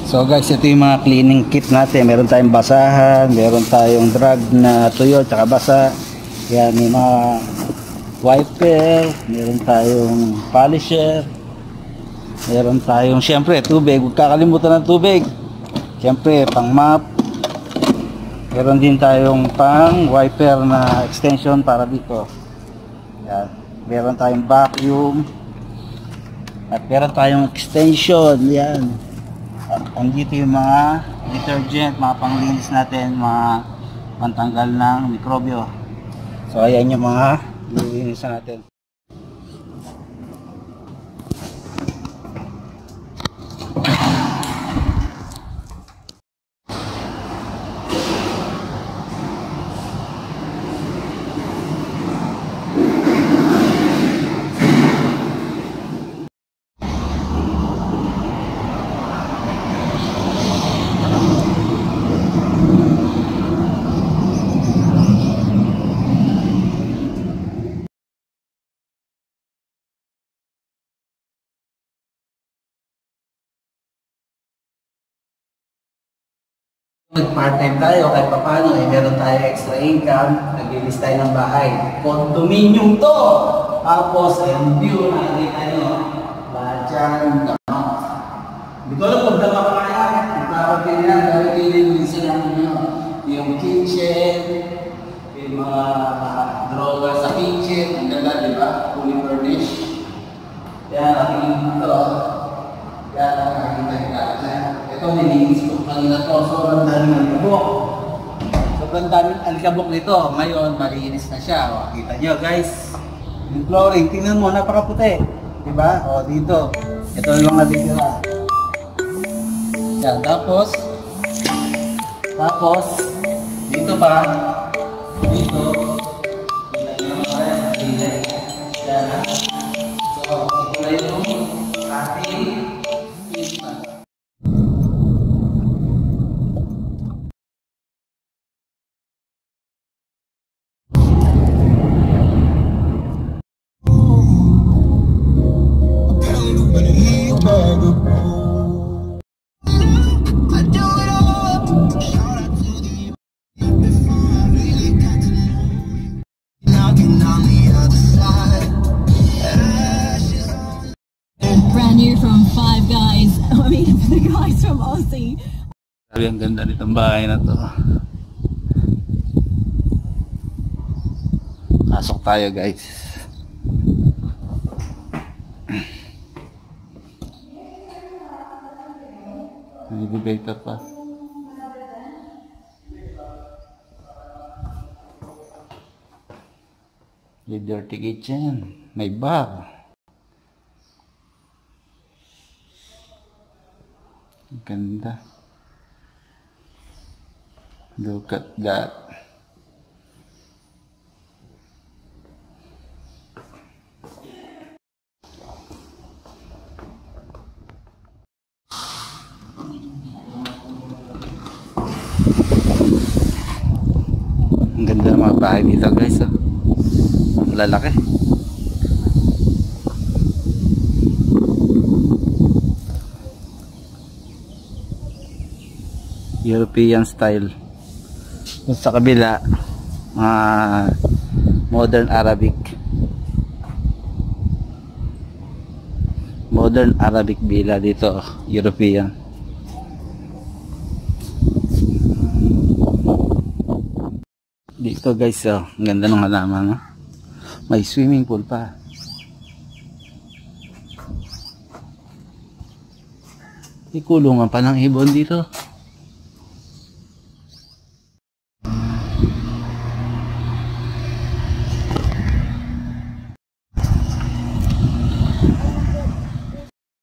So guys, ito yung mga cleaning kit natin. Meron tayong basahan, meron tayong drag na tuyo tsaka basa. Yan, may mga wiper, meron tayong polisher, meron tayong syempre tubig. Huwag kakalimutan ng tubig. Syempre pang mop. Meron din tayong pang wiper na extension para dito. Yan. Meron tayong vacuum. At meron tayong extension. Yan. At andito yung mga detergent, mga panglinis natin, mga pantanggal ng mikrobyo. So ayan yung mga nilinis natin. Nag-part-time tayo, kahit paano, meron tayo extra income, naglilis tayo ng bahay. Condominium to! Tapos, ayan view, nakikita nyo, lahat dyan, hindi ko alam kung dama ka kaya, magpapagpili na, gawin minsan yung kitchen, yung mga drawer sa kitchen, ang ganda, di ba? Fully furnished. Yan, ating ito. Yan, nakakita nyo. Ito, nilinis ko kanina to. Sobrang daming alikabok. Sobrang daming alikabok nito. Ngayon, malinis na siya. O, kita nyo, guys. Yung flooring, tingnan mo, napakaputi. Diba? O, dito. Ito yung natitira. Yan, tapos, dito pa, dito, yan. So, ito na yung ating brand new from Five Guys. I mean, the guys from Aussie. Sabi, ang ganda nitong bahay na to. Pasok tayo, guys. Elevator pa. May dirty kitchen. May bar. Ganda. Look at that. Ang ganda ng mga bahay dito, guys. Oh. Ang lalaki. European style. Sa kabila, modern Arabic. Modern Arabic villa dito, European. Dito, guys, oh, ang ganda ng halaman, no? May swimming pool pa. Ikulungan pa ng ibon dito.